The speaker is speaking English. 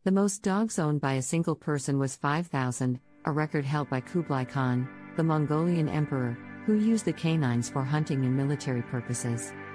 The most dogs owned by a single person was 5,000, a record held by Kublai Khan, the Mongolian emperor, who used the canines for hunting and military purposes.